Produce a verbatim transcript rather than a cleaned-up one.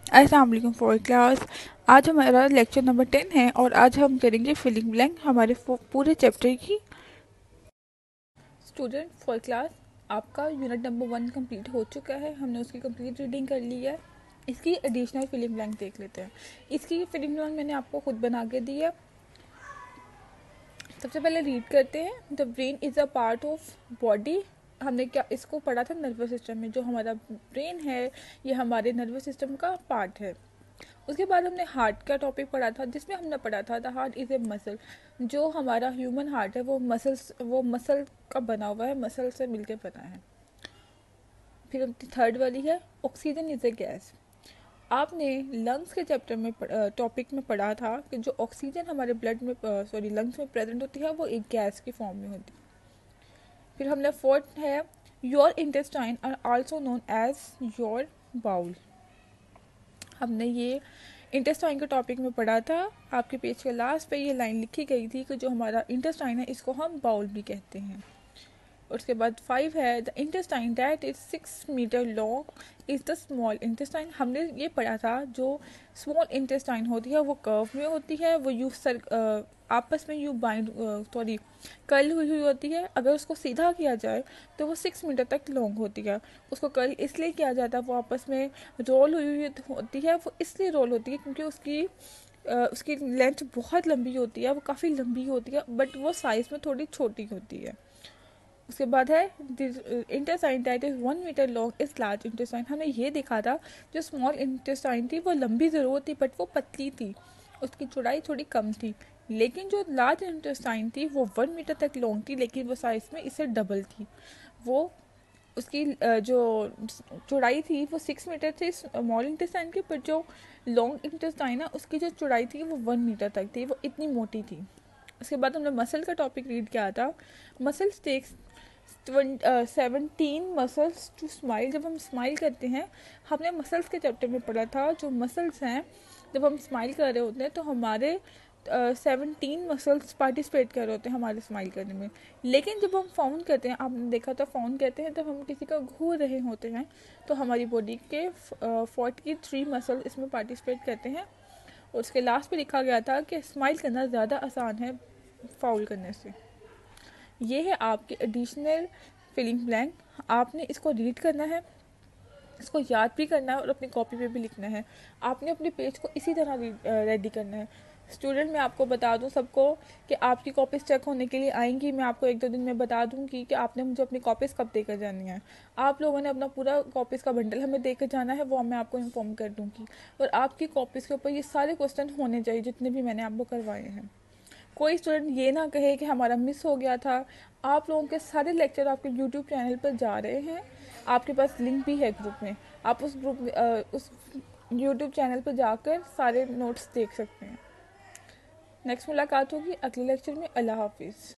अस्सलाम वालेकुम for class. आज हमारा लेक्चर नंबर टेन है और आज हम करेंगे फिलिंग ब्लैंक हमारे फो- पूरे चैप्टर की। स्टूडेंट फॉर क्लास, आपका यूनिट नंबर वन कंप्लीट हो चुका है। हमने उसकी कंप्लीट रीडिंग कर ली है। इसकी एडिशनल फिलिंग ब्लैंक देख लेते हैं। इसकी फिलिंग ब्लैंक मैंने आपको खुद बना के दी है। सबसे पहले रीड करते हैं। The brain is a part of body. हमने क्या इसको पढ़ा था नर्वस सिस्टम में। जो हमारा ब्रेन है ये हमारे नर्वस सिस्टम का पार्ट है। उसके बाद हमने हार्ट का टॉपिक पढ़ा था, जिसमें हमने पढ़ा था the heart is a muscle. जो हमारा ह्यूमन हार्ट है वो मसल्स वो मसल का बना हुआ है, मसल से मिलकर बना है। फिर थर्ड वाली है ऑक्सीजन इज़ ए गैस। आपने लंग्स के चैप्टर में टॉपिक में पढ़ा था कि जो ऑक्सीजन हमारे ब्लड में सॉरी लंग्स में प्रेजेंट होती है वो एक गैस की फॉर्म में होती है। फिर हमने फोर्थ है your intestine are also known as your bowel. हमने ये इंटेस्टाइन के टॉपिक में पढ़ा था। आपके पेज के लास्ट पे ये लाइन लिखी गई थी कि जो हमारा इंटेस्टाइन है इसको हम बाउल भी कहते हैं। उसके बाद फाइव है the intestine that is six metre long is the small intestine. हमने ये पढ़ा था जो स्मॉल इंटेस्टाइन होती है वो कर्व में होती है, वो यू सर आपस में यू बाइंड सॉरी कर्ल हुई हुई होती है। अगर उसको सीधा किया जाए तो वो सिक्स मीटर तक लॉन्ग होती है। उसको कर्ल इसलिए किया जाता है, वो आपस में रोल हुई हुई होती है। वो इसलिए रोल होती है क्योंकि उसकी uh, उसकी लेंथ बहुत लंबी होती है, वो काफ़ी लंबी होती है, बट वो साइज़ में थोड़ी छोटी होती है। उसके बाद है intestine that is one metre long is large intestine. हमने ये देखा था जो स्मॉल इंटेस्टाइन थी वो लंबी ज़रूर थी बट वो पतली थी, उसकी चौड़ाई थोड़ी कम थी। लेकिन जो लार्ज इंटेस्टाइन थी वो वन मीटर तक लॉन्ग थी, लेकिन वो साइज़ में इससे डबल थी। वो उसकी जो चौड़ाई थी वो सिक्स मीटर थी स्मॉल इंटेस्टाइन की, पर जो लॉन्ग इंटेस्टाइन है उसकी जो चौड़ाई थी वो वन मीटर तक थी, वो इतनी मोटी थी। उसके बाद हमने मसल का टॉपिक रीड किया था। Muscles takes seventeen muscles to smile. जब हम स्माइल करते हैं, हमने मसल्स के चैप्टर में पढ़ा था जो मसल्स हैं जब हम स्माइल कर रहे होते हैं तो हमारे सेवनटीन मसल्स पार्टिसिपेट कर रहे होते हैं हमारे स्माइल करने में। लेकिन जब हम फाउंड करते हैं, आपने देखा था फाउंड कहते हैं जब हम किसी का घूर रहे होते हैं तो हमारी बॉडी के फोर्टी थ्री मसल इसमें पार्टिसिपेट करते हैं। और उसके लास्ट पे लिखा गया था कि स्माइल करना ज़्यादा आसान है फाउल करने से। ये है आपके एडिशनल फिलिंग ब्लैंक। आपने इसको रीड करना है, इसको याद भी करना है और अपनी कॉपी पे भी लिखना है। आपने अपने पेज को इसी तरह रेडी करना है। स्टूडेंट, मैं आपको बता दूं सबको कि आपकी कॉपीज़ चेक होने के लिए आएंगी। मैं आपको एक दो दिन में बता दूंगी कि आपने मुझे अपनी कॉपीज़ कब देकर जानी है। आप लोगों ने अपना पूरा कॉपीज़ का बंडल हमें देकर जाना है, वो मैं आपको इन्फॉर्म कर दूंगी। और आपकी कॉपीज़ के ऊपर ये सारे क्वेश्चन होने चाहिए जितने भी मैंने आपको करवाए हैं। कोई स्टूडेंट ये ना कहे कि हमारा मिस हो गया था। आप लोगों के सारे लेक्चर आपके यूट्यूब चैनल पर जा रहे हैं। आपके पास लिंक भी है ग्रुप में, आप उस ग्रुप में अ, उस यूट्यूब चैनल पर जाकर सारे नोट्स देख सकते हैं। नेक्स्ट मुलाकात होगी अगले लेक्चर में। अल्लाह हाफिज़।